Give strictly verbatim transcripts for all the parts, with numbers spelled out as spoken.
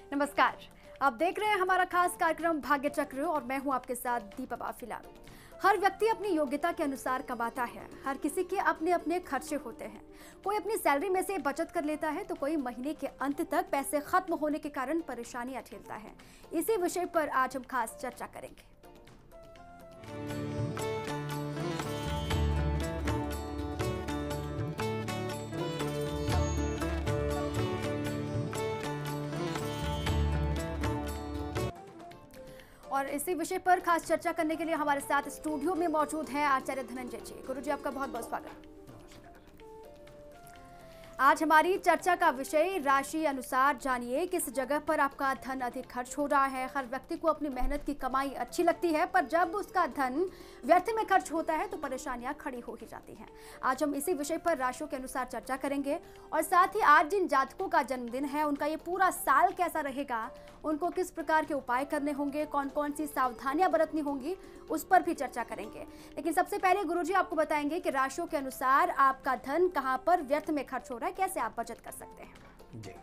नमस्कार। आप देख रहे हैं हमारा खास कार्यक्रम भाग्य चक्र और मैं हूं आपके साथ दीपा बाफिला। हर व्यक्ति अपनी योग्यता के अनुसार कमाता है। हर किसी के अपने अपने खर्चे होते हैं। कोई अपनी सैलरी में से बचत कर लेता है तो कोई महीने के अंत तक पैसे खत्म होने के कारण परेशानियां झेलता है। इसी विषय पर आज हम खास चर्चा करेंगे। और इसी विषय पर खास चर्चा करने के लिए हमारे साथ स्टूडियो में मौजूद हैं आचार्य धनंजय जी। गुरु जी, आपका बहुत बहुत स्वागत। आज हमारी चर्चा का विषय राशि अनुसार जानिए किस जगह पर आपका धन अधिक खर्च हो रहा है। हर व्यक्ति को अपनी मेहनत की कमाई अच्छी लगती है, पर जब उसका धन व्यर्थ में खर्च होता है तो परेशानियां खड़ी हो ही जाती हैं। आज हम इसी विषय पर राशियों के अनुसार चर्चा करेंगे और साथ ही आज जिन जातकों का जन्मदिन है उनका ये पूरा साल कैसा रहेगा, उनको किस प्रकार के उपाय करने होंगे, कौन कौन सी सावधानियां बरतनी होंगी, उस पर भी चर्चा करेंगे। लेकिन सबसे पहले गुरुजी आपको बताएंगे कि राशियों के अनुसार आपका धन कहां पर व्यर्थ में खर्च हो रहा है, कैसे आप बचत कर सकते हैं। जी,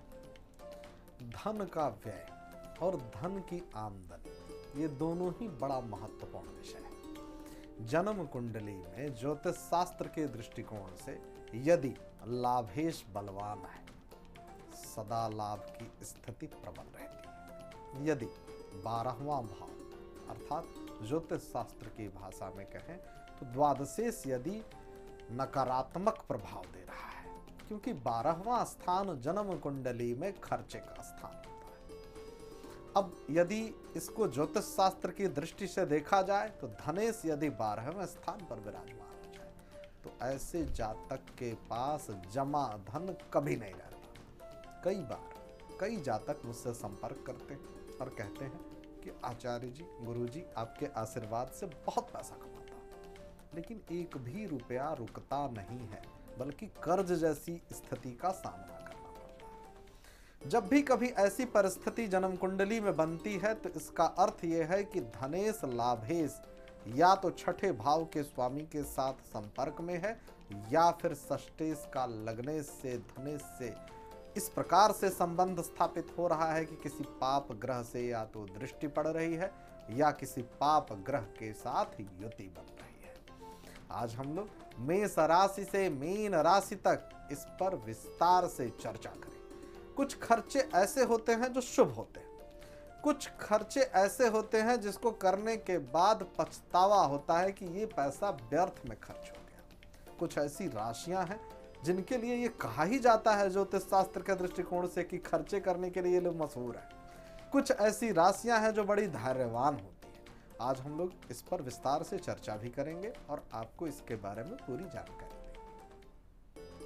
धन का व्यय और धन की आमदनी ये दोनों ही बड़ा महत्वपूर्ण विषय है। जन्म कुंडली में ज्योतिष शास्त्र के दृष्टिकोण से यदि लाभेश बलवान है, सदा लाभ की स्थिति प्रबल रहती है। यदि बारहवां भाव अर्थात ज्योतिष शास्त्र की भाषा में कहें तो द्वादशेश यदि नकारात्मक प्रभाव दे रहा है, क्योंकि बारहवां स्थान जन्म कुंडली में खर्चे का स्थान होता है। अब यदि इसको ज्योतिष शास्त्र की दृष्टि से देखा जाए तो धनेश यदि बारहवें स्थान पर विराजमान हो जाए तो ऐसे जातक के पास जमा धन कभी नहीं रहता। कई बार कई जातक मुझसे संपर्क करते हैं और कहते हैं कि आचार्य जी, गुरु जी, आपके आशीर्वाद से बहुत पैसा कमाता हूं, लेकिन एक भी रुपया रुकता नहीं है, बल्कि कर्ज जैसी स्थिति का सामना करना पड़ता है। जब भी कभी ऐसी परिस्थिति जन्म कुंडली में बनती है तो इसका अर्थ यह है कि धनेश लाभेश या तो छठे भाव के स्वामी के साथ संपर्क में है या फिर षष्ठेश का लगने से धनेश से इस प्रकार से संबंध स्थापित हो रहा है कि किसी पाप ग्रह से या तो दृष्टि पड़ रही है या किसी पाप ग्रह के साथ युति बन रही है। आज हम लोग मेष राशि से मीन राशि तक इस पर विस्तार से चर्चा करें। कुछ खर्चे ऐसे होते हैं जो शुभ होते हैं, कुछ खर्चे ऐसे होते हैं जिसको करने के बाद पछतावा होता है कि ये पैसा व्यर्थ में खर्च हो गया। कुछ ऐसी राशियां हैं जिनके लिए ये कहा ही जाता है ज्योतिष शास्त्र के दृष्टिकोण से कि खर्चे करने के लिए ये लोग मशहूर हैं। कुछ ऐसी राशियां हैं जो बड़ी धैर्यवान होती हैं। आज हम लोग इस पर विस्तार से चर्चा भी करेंगे और आपको इसके बारे में पूरी जानकारी देंगे।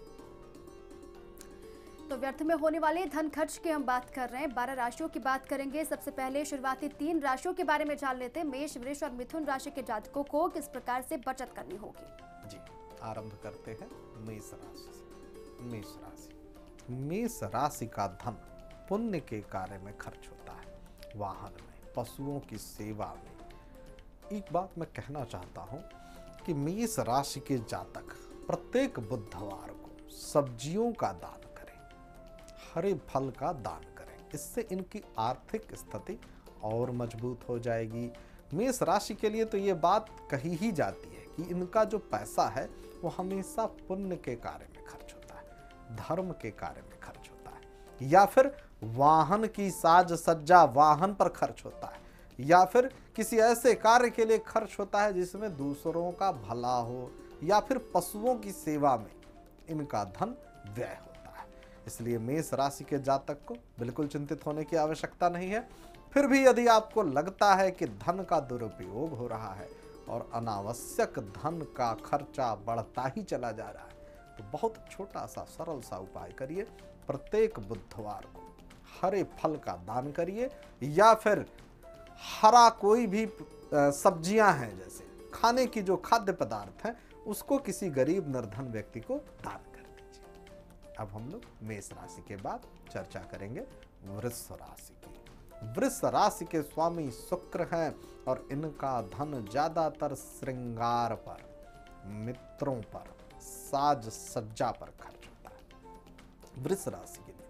तो व्यर्थ में होने वाले धन खर्च की हम बात कर रहे हैं। बारह राशियों की बात करेंगे। सबसे पहले शुरुआती तीन राशियों के बारे में जान लेते हैं। मेष, वृष और मिथुन राशि के जातकों को किस प्रकार से बचत करनी होगी। जी, आरंभ करते हैं मेष राशि से। मेष राशि मेष राशि का धन पुण्य के कार्य में खर्च होता है, वाहन में, पशुओं की सेवा में। एक बात मैं कहना चाहता हूं कि मेष राशि के जातक प्रत्येक बुधवार को सब्जियों का दान करें, हरे फल का दान करें। इससे इनकी आर्थिक स्थिति और मजबूत हो जाएगी। मेष राशि के लिए तो ये बात कही ही जाती है कि इनका जो पैसा है वो हमेशा पुण्य के कार्य में खर्च होता है, धर्म के कार्य में खर्च होता है, या फिर वाहन की साज सज्जा, वाहन पर खर्च होता है, या फिर किसी ऐसे कार्य के लिए खर्च होता है जिसमें दूसरों का भला हो, या फिर पशुओं की सेवा में इनका धन व्यय होता है। इसलिए मेष राशि के जातक को बिल्कुल चिंतित होने की आवश्यकता नहीं है। फिर भी यदि आपको लगता है कि धन का दुरुपयोग हो रहा है और अनावश्यक धन का खर्चा बढ़ता ही चला जा रहा है तो बहुत छोटा सा सरल सा उपाय करिए। प्रत्येक बुधवार को हरे फल का दान करिए, या फिर हरा कोई भी सब्जियां हैं, जैसे खाने की जो खाद्य पदार्थ हैं, उसको किसी गरीब निर्धन व्यक्ति को दान कर दीजिए। अब हम लोग मेष राशि के बाद चर्चा करेंगे वृष राशि की। वृष राशि के स्वामी शुक्र हैं और इनका धन ज्यादातर श्रृंगार पर, मित्रों पर, साज सज्जा पर खर्च होता है। वृष राशि के लिए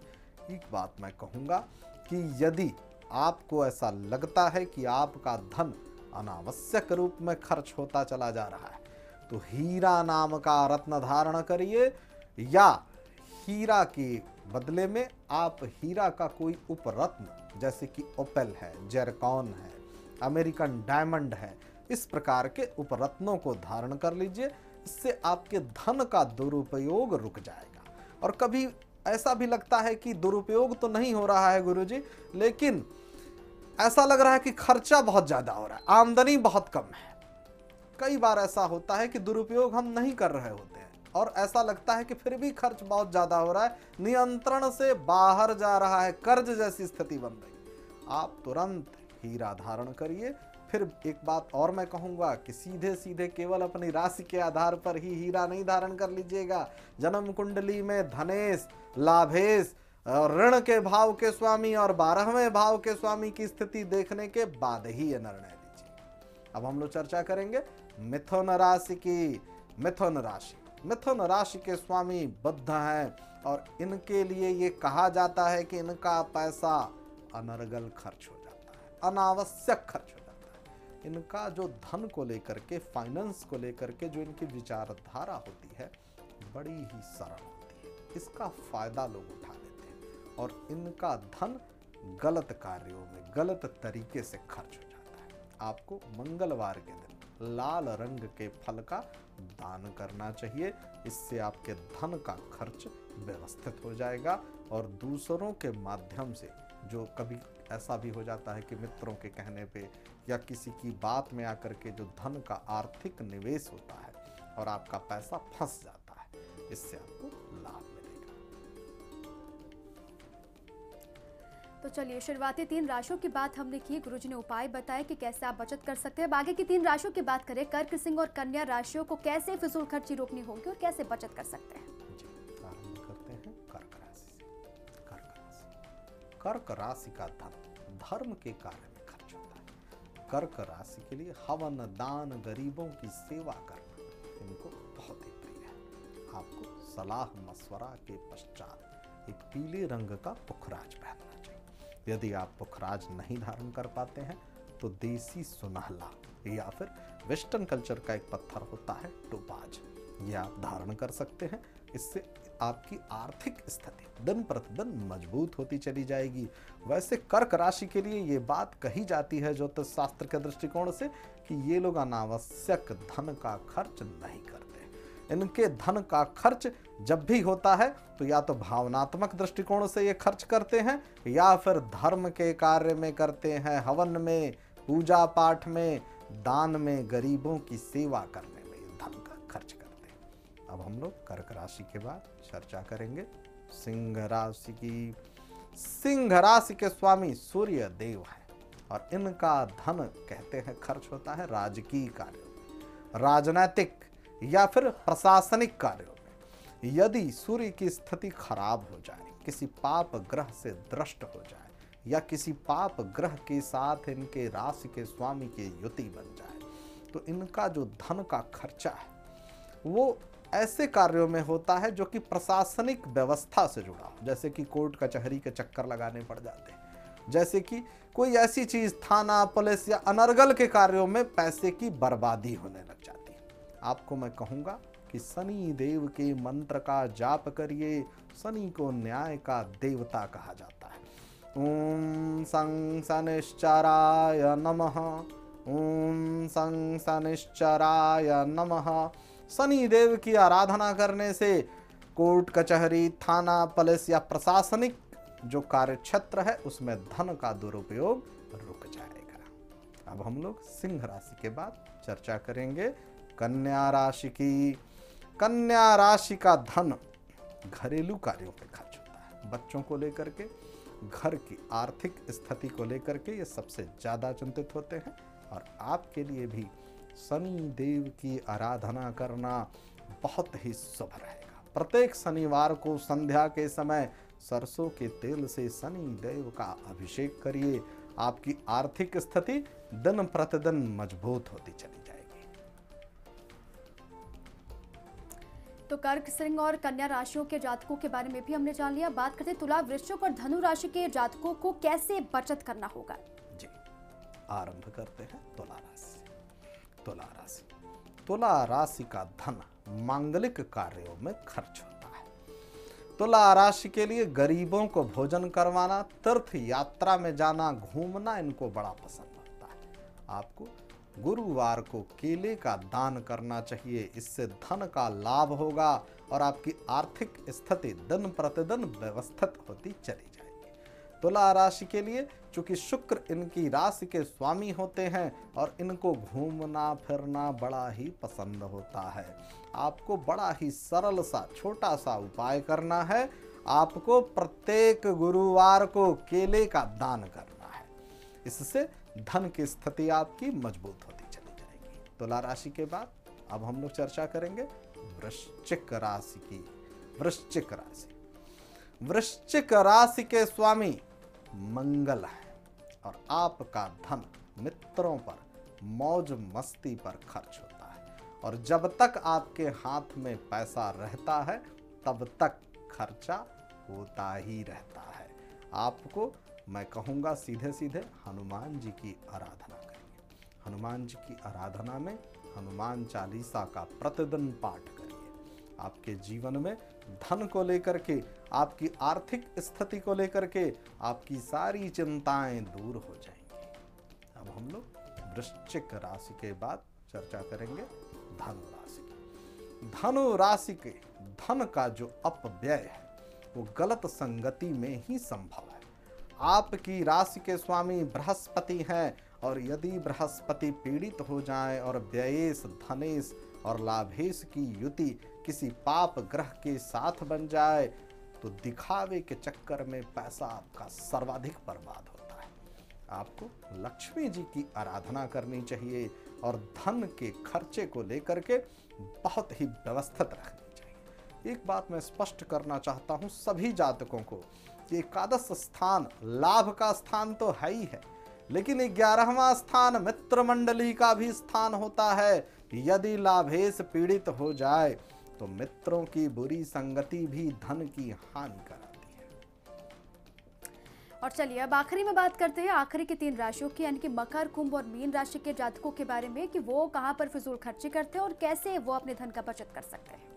एक बात मैं कहूँगा कि यदि आपको ऐसा लगता है कि आपका धन अनावश्यक रूप में खर्च होता चला जा रहा है, तो हीरा नाम का रत्न धारण करिए, या हीरा के बदले में आप हीरा का कोई उपरत्न जैसे कि ओपेल है, जेरकॉन है, अमेरिकन डायमंड है, इस प्रकार के उपरत्नों को धारण कर लीजिए। इससे आपके धन का दुरुपयोग रुक जाएगा। और कभी ऐसा भी लगता है कि दुरुपयोग तो नहीं हो रहा है गुरुजी, लेकिन ऐसा लग रहा है कि खर्चा बहुत ज्यादा हो रहा है, आमदनी बहुत कम है। कई बार ऐसा होता है कि दुरुपयोग हम नहीं कर रहे होते हैं और ऐसा लगता है कि फिर भी खर्च बहुत ज्यादा हो रहा है, नियंत्रण से बाहर जा रहा है, कर्ज जैसी स्थिति बन रही। आप तुरंत हीरा धारण करिए। फिर एक बात और मैं कहूंगा कि सीधे सीधे केवल अपनी राशि के आधार पर ही हीरा नहीं धारण कर लीजिएगा। जन्म कुंडली में धनेश, लाभेश, ऋण के भाव के स्वामी और बारहवें भाव के स्वामी की स्थिति देखने के बाद ही यह निर्णय लीजिए। अब हम लोग चर्चा करेंगे मिथुन राशि की। मिथुन राशि मिथुन राशि के स्वामी बुध हैं और इनके लिए ये कहा जाता है कि इनका पैसा अनर्गल खर्च हो जाता है, अनावश्यक खर्च हो जाता है। इनका जो धन को लेकर के, फाइनेंस को लेकर के जो इनकी विचारधारा होती है, बड़ी ही सरल होती है। इसका फायदा लोग उठा लेते हैं और इनका धन गलत कार्यों में, गलत तरीके से खर्च हो जाता है। आपको मंगलवार के दिन लाल रंग के फल का दान करना चाहिए। इससे आपके धन का खर्च व्यवस्थित हो जाएगा और दूसरों के माध्यम से, जो कभी ऐसा भी हो जाता है कि मित्रों के कहने पे या किसी की बात में आकर के जो धन का आर्थिक निवेश होता है और आपका पैसा फंस जाता है, इससे आपको लाभ मिलेगा। तो चलिए, शुरुआती तीन राशियों की बात हमने की, गुरुजी ने उपाय बताए कि कैसे आप बचत कर सकते हैं। बाकी की तीन राशियों की बात करें, कर्क, सिंह और कन्या राशियों को कैसे फिजूल खर्ची रोकनी होगी और कैसे बचत कर सकते हैं। जी, आरंभ करते हैं कर्क राशि से। कर्क राशि कर्क राशि का धन धर्म के कार्य में खर्च होता है। कर्क राशि के लिए हवन, दान, गरीबों की सेवा करना इनको बहुत ही प्रिय है। आपको सलाह मशवरा के पश्चात एक पीले रंग का पुखराज पहनना चाहिए। यदि आप पुखराज नहीं धारण कर पाते हैं तो देसी सुनहला या फिर वेस्टर्न कल्चर का एक पत्थर होता है टोपाज, ये आप धारण कर सकते हैं। इससे आपकी आर्थिक स्थिति दिन प्रतिदिन मजबूत होती चली जाएगी। वैसे कर्क राशि के लिए ये बात कही जाती है ज्योतिष शास्त्र के दृष्टिकोण से कि ये लोग अनावश्यक धन का खर्च नहीं करते। इनके धन का खर्च जब भी होता है तो या तो भावनात्मक दृष्टिकोण से ये खर्च करते हैं या फिर धर्म के कार्य में करते हैं, हवन में, पूजा पाठ में, दान में, गरीबों की सेवा करने में ये धन का खर्च करते हैं। अब हम लोग कर्क राशि के बाद चर्चा करेंगे सिंह राशि की। सिंह राशि के स्वामी सूर्य देव हैं और इनका धन कहते हैं खर्च होता है राजकीय कार्यों में, राजनैतिक या फिर प्रशासनिक कार्यों में। यदि सूर्य की स्थिति खराब हो जाए, किसी पाप ग्रह से दृष्ट हो जाए या किसी पाप ग्रह के साथ इनके राशि के स्वामी की युति बन जाए, तो इनका जो धन का खर्चा है वो ऐसे कार्यों में होता है जो कि प्रशासनिक व्यवस्था से जुड़ा हो, जैसे कि कोर्ट कचहरी के चक्कर लगाने पड़ जाते हैं, जैसे कि कोई ऐसी चीज, थाना, पुलिस या अनर्गल के कार्यों में पैसे की बर्बादी होने लग जाती है। आपको मैं कहूंगा कि शनि देव के मंत्र का जाप करिए। शनि को न्याय का देवता कहा जाता है। ओम सं शनिश्चराय नमः, ओम सं शनिश्चराय नमः। शनि देव की आराधना करने से कोर्ट कचहरी, थाना, पुलिस या प्रशासनिक जो कार्य क्षेत्र है उसमें धन का दुरुपयोग रुक जाएगा। अब हम लोग सिंह राशि के बाद चर्चा करेंगे कन्या राशि की। कन्या राशि का धन घरेलू कार्यों पे खर्च होता है। बच्चों को लेकर के, घर की आर्थिक स्थिति को लेकर के ये सबसे ज्यादा चिंतित होते हैं और आपके लिए भी शनि देव की आराधना करना बहुत ही शुभ रहेगा। प्रत्येक शनिवार को संध्या के समय सरसों के तेल से शनि देव का अभिषेक करिए। आपकी आर्थिक स्थिति दिन प्रतिदिन मजबूत होती चली जाएगी। तो कर्क, सिंह और कन्या राशियों के जातकों के बारे में भी हमने जान लिया। बात करते हैं तुला, वृश्चिक और धनु राशि के जातकों को कैसे बचत करना होगा। जी, आरंभ करते हैं तुला राशि। तुला राशि तुला राशि का धन मांगलिक कार्यों में खर्च होता है। तुला राशि के लिए गरीबों को भोजन करवाना, तीर्थ यात्रा में जाना, घूमना इनको बड़ा पसंद आता है। आपको गुरुवार को केले का दान करना चाहिए, इससे धन का लाभ होगा और आपकी आर्थिक स्थिति दिन प्रतिदिन व्यवस्थित होती चली जाएगी। तुला राशि के लिए चूंकि शुक्र इनकी राशि के स्वामी होते हैं और इनको घूमना फिरना बड़ा ही पसंद होता है। आपको बड़ा ही सरल सा छोटा सा उपाय करना है। आपको प्रत्येक गुरुवार को केले का दान करना है, इससे धन की स्थिति आपकी मजबूत होती चली जाएगी। तुला राशि के बाद अब हम लोग चर्चा करेंगे वृश्चिक राशि की। वृश्चिक राशि वृश्चिक राशि के स्वामी मंगल है और आपका धन मित्रों पर मौज मस्ती पर खर्च होता है और जब तक आपके हाथ में पैसा रहता है तब तक खर्चा होता ही रहता है। आपको मैं कहूँगा सीधे सीधे हनुमान जी की आराधना करिए। हनुमान जी की आराधना में हनुमान चालीसा का प्रतिदिन पाठ करिए। आपके जीवन में धन को लेकर के, आपकी आर्थिक स्थिति को लेकर के आपकी सारी चिंताएं दूर हो जाएंगी। अब हम लोग वृश्चिक राशि के बाद चर्चा करेंगे धनु राशि की। धनु राशि के धन का जो अपव्यय है वो गलत संगति में ही संभव है। आपकी राशि के स्वामी बृहस्पति हैं और यदि बृहस्पति पीड़ित हो जाए और व्ययेश, धनेश और लाभेश की युति किसी पाप ग्रह के साथ बन जाए तो दिखावे के चक्कर में पैसा आपका सर्वाधिक बर्बाद होता है। आपको लक्ष्मी जी की आराधना करनी चाहिए और धन के खर्चे को लेकर के बहुत ही व्यवस्थित रखनी चाहिए। एक बात मैं स्पष्ट करना चाहता हूं सभी जातकों को, एकादश स्थान लाभ का स्थान तो है ही है, लेकिन ग्यारहवां स्थान मित्र मंडली का भी स्थान होता है। यदि लाभेश पीड़ित हो जाए तो मित्रों की बुरी संगति भी धन की हानि कराती है। और चलिए अब आखिरी में बात करते हैं आखिरी की तीन राशियों की, यानी कि मकर, कुंभ और मीन राशि के जातकों के बारे में कि वो कहां पर फिजूल खर्ची करते हैं और कैसे वो अपने धन का बचत कर सकते हैं।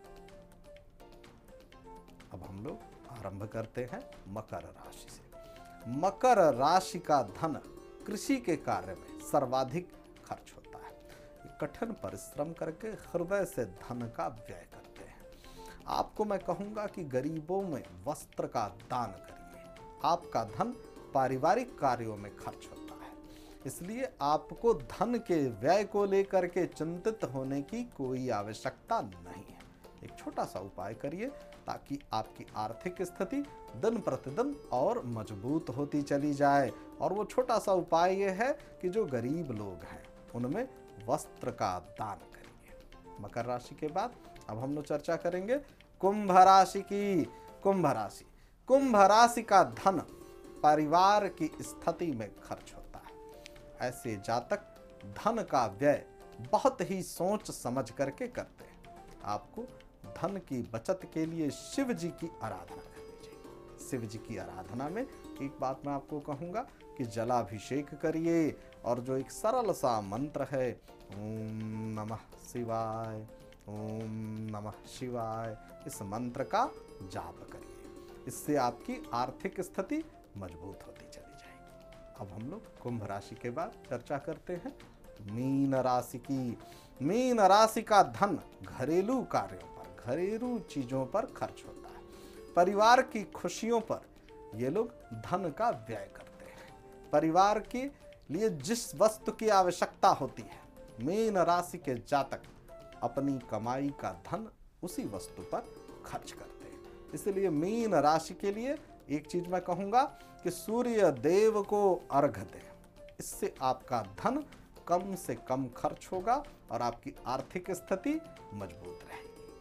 अब हम लोग आरंभ करते हैं मकर राशि से। मकर राशि का धन कृषि के कार्य में सर्वाधिक खर्च होता है। कठिन परिश्रम करके हृदय से धन का व्यय करते हैं। आपको मैं कहूंगा कि गरीबों में वस्त्र का दान करिए। आपका धन पारिवारिक कार्यों में खर्च होता है, इसलिए आपको धन के व्यय को लेकर के चिंतित होने की कोई आवश्यकता नहीं है। एक छोटा सा उपाय करिए ताकि आपकी आर्थिक स्थिति दिन प्रतिदिन और मजबूत होती चली जाए। और वो छोटा सा उपाय ये है कि जो गरीब लोग हैं उनमें वस्त्र का दान करिए। मकर राशि के बाद अब हम लोग चर्चा करेंगे कुंभ राशि की। कुंभ राशि कुंभ राशि का धन परिवार की स्थिति में खर्च होता है। ऐसे जातक धन का व्यय बहुत ही सोच समझ करके करते हैं। आपको धन की बचत के लिए शिव जी की आराधना करनी चाहिए। शिव जी की आराधना में एक बात मैं आपको कहूँगा कि जलाभिषेक करिए और जो एक सरल सा मंत्र है ओम नमः शिवाय, ओम नमः शिवाय, इस मंत्र का जाप करिए। इससे आपकी आर्थिक स्थिति मजबूत होती चली जाएगी। अब हम लोग कुंभ राशि के बाद चर्चा करते हैं मीन राशि की। मीन राशि का धन घरेलू कार्यों पर, घरेलू चीजों पर खर्च होता है। परिवार की खुशियों पर ये लोग धन का व्यय करते हैं। परिवार के लिए जिस वस्तु की आवश्यकता होती है, मीन राशि के जातक अपनी कमाई का धन उसी वस्तु पर खर्च करते हैं। इसलिए मीन राशि के लिए एक चीज मैं कहूंगा कि सूर्य देव को अर्घ दें। इससे आपका धन कम से कम खर्च होगा और आपकी आर्थिक स्थिति मजबूत रहेगी।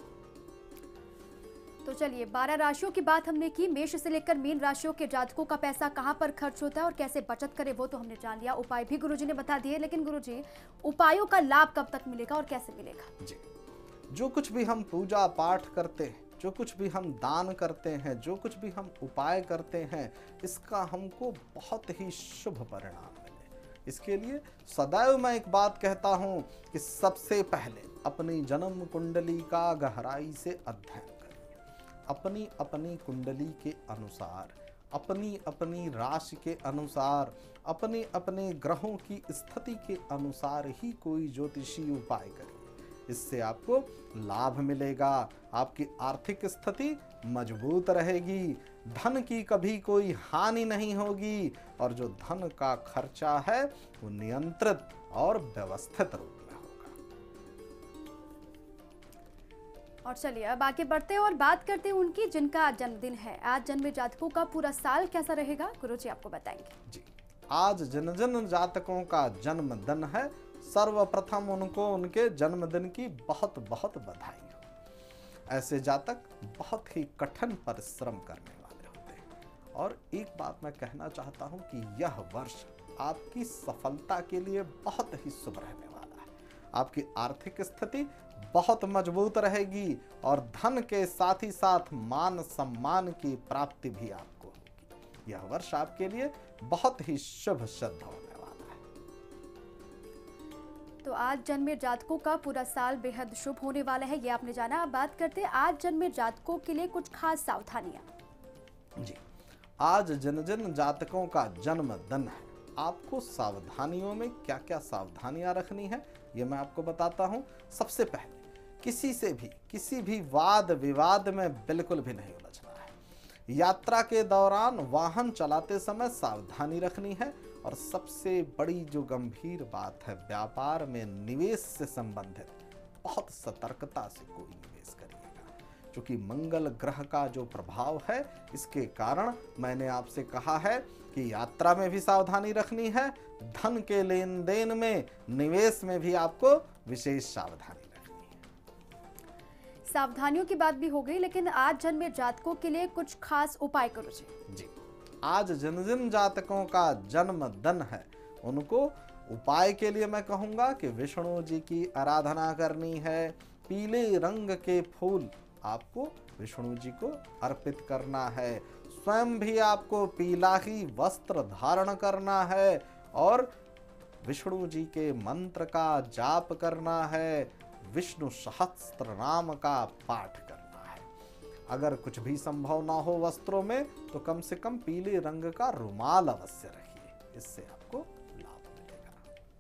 तो चलिए बारह राशियों की बात हमने की। मेष से लेकर मीन राशियों के जातकों का पैसा कहां पर खर्च होता है और कैसे बचत करें वो तो हमने जान लिया। उपाय भी गुरुजी ने बता दिए, लेकिन गुरुजी उपायों का लाभ कब तक मिलेगा और कैसे मिलेगा? जी, जो कुछ भी हम पूजा पाठ करते हैं, जो कुछ भी हम दान करते हैं, जो कुछ भी हम उपाय करते हैं, इसका हमको बहुत ही शुभ परिणाम मिले, इसके लिए सदैव मैं एक बात कहता हूँ कि सबसे पहले अपनी जन्म कुंडली का गहराई से अध्ययन करिए। अपनी अपनी कुंडली के अनुसार, अपनी अपनी राशि के अनुसार, अपने अपने ग्रहों की स्थिति के अनुसार ही कोई ज्योतिषी उपाय करिए। इससे आपको लाभ मिलेगा, आपकी आर्थिक स्थिति मजबूत रहेगी, धन की कभी कोई हानि नहीं होगी और जो धन का खर्चा है वो नियंत्रित और व्यवस्थित रूप में होगा। और चलिए अब आगे बढ़ते हैं और बात करते हैं उनकी जिनका जन्मदिन है। आज जन्मे जातकों का पूरा साल कैसा रहेगा, गुरुजी आपको बताएंगे। जी, आज जिन जिन जातकों का जन्मदिन है, सर्वप्रथम उनको उनके जन्मदिन की बहुत बहुत बधाई हो। ऐसे जातक बहुत ही कठिन परिश्रम करने वाले होते हैं और एक बात मैं कहना चाहता हूं कि यह वर्ष आपकी सफलता के लिए बहुत ही शुभ रहने वाला है। आपकी आर्थिक स्थिति बहुत मजबूत रहेगी और धन के साथ ही साथ मान सम्मान की प्राप्ति भी आपको होगी। यह वर्ष आपके लिए बहुत ही शुभ सिद्ध होने वाला है। तो आज जन्मे जातकों का पूरा साल बेहद शुभ होने वाला है, ये आपने जाना। अब बात करते हैं आज जन्मे जातकों के लिए कुछ खास सावधानियां। जी, आज जिन जिन जातकों का जन्मदिन है, आपको सावधानियों में क्या क्या सावधानियां रखनी है ये मैं आपको बताता हूं। सबसे पहले किसी से भी किसी भी वाद विवाद में बिल्कुल भी नहीं उलझना है। यात्रा के दौरान वाहन चलाते समय सावधानी रखनी है और सबसे बड़ी जो गंभीर बात है, व्यापार में निवेश से संबंधित बहुत सतर्कता से कोई निवेश करिएगा, क्योंकि मंगल ग्रह का जो प्रभाव है इसके कारण मैंने आपसे कहा है कि यात्रा में भी सावधानी रखनी है, धन के लेन देन में, निवेश में भी आपको विशेष सावधानी रखनी है। सावधानियों की बात भी हो गई, लेकिन आज जन्मे जातकों के लिए कुछ खास उपाय करो जी। जी, आज जिन जिन जातकों का जन्मदिन है उनको उपाय के लिए मैं कहूंगा कि विष्णु जी की आराधना करनी है। पीले रंग के फूल आपको विष्णु जी को अर्पित करना है। स्वयं भी आपको पीला ही वस्त्र धारण करना है और विष्णु जी के मंत्र का जाप करना है, विष्णु सहस्त्र नाम का पाठ करना है। अगर कुछ भी संभव ना हो वस्त्रों में तो कम से कम पीले रंग का रुमाल अवश्य रखिए, इससे आपको लाभ मिलेगा।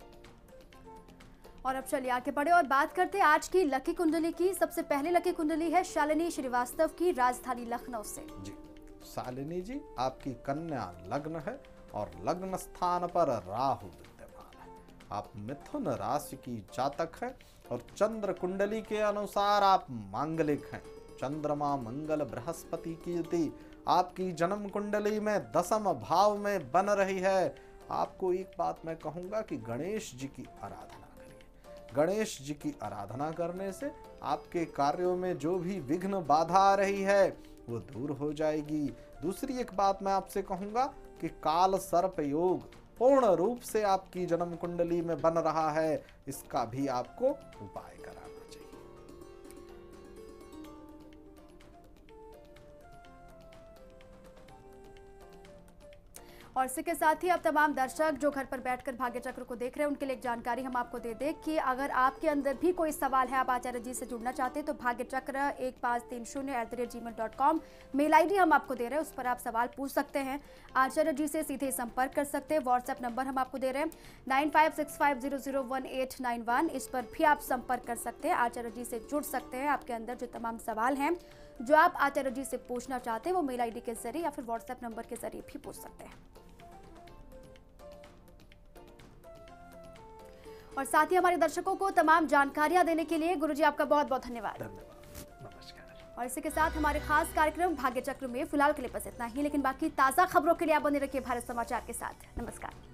और अब चलिए आगे बढ़े और बात करते हैं आज की लकी कुंडली की। सबसे पहले लकी कुंडली है शालिनी श्रीवास्तव की, राजधानी लखनऊ से। जी, शालिनी जी, आपकी कन्या लग्न है और लग्न स्थान पर राहु विद्यमान है। आप मिथुन राशि की जातक हैं और चंद्र कुंडली के अनुसार आप मांगलिक हैं। चंद्रमा मंगल बृहस्पति की युति आपकी जन्म कुंडली में दसम भाव में बन रही है। आपको एक बात मैं कहूंगा कि गणेश जी की आराधना करिए। गणेश जी की आराधना करने से आपके कार्यों में जो भी विघ्न बाधा आ रही है वो दूर हो जाएगी। दूसरी एक बात मैं आपसे कहूंगा कि काल सर्प योग पूर्ण रूप से आपकी जन्म कुंडली में बन रहा है, इसका भी आपको उपाय कराना चाहिए। और इसी के साथ ही अब तमाम दर्शक जो घर पर बैठकर भाग्य चक्र को देख रहे हैं उनके लिए एक जानकारी हम आपको दे दें कि अगर आपके अंदर भी कोई सवाल है, आप आचार्य जी से जुड़ना चाहते हैं तो भाग्य चक्र एक पाँच तीन शून्य at the rate Gmail dot com mail I D हम आपको दे रहे हैं, उस पर आप सवाल पूछ सकते हैं। आचार्य जी से सीधे संपर्क कर सकते हैं। व्हाट्सएप नंबर हम आपको दे रहे हैं nine five six five zero zero one eight nine one, इस पर भी आप संपर्क कर सकते हैं। आचार्य जी से जुड़ सकते हैं। आपके अंदर जो तमाम सवाल हैं जो आप आचार्य जी से पूछना चाहते हैं वो मेल आई डी के जरिए या फिर व्हाट्सएप नंबर के जरिए भी पूछ सकते हैं। और साथ ही हमारे दर्शकों को तमाम जानकारियां देने के लिए गुरुजी आपका बहुत बहुत धन्यवाद। धन्यवाद, नमस्कार। और इसी के साथ हमारे खास कार्यक्रम भाग्य चक्र में फिलहाल के लिए बस इतना ही, लेकिन बाकी ताज़ा खबरों के लिए आप बने रखिए भारत समाचार के साथ। नमस्कार।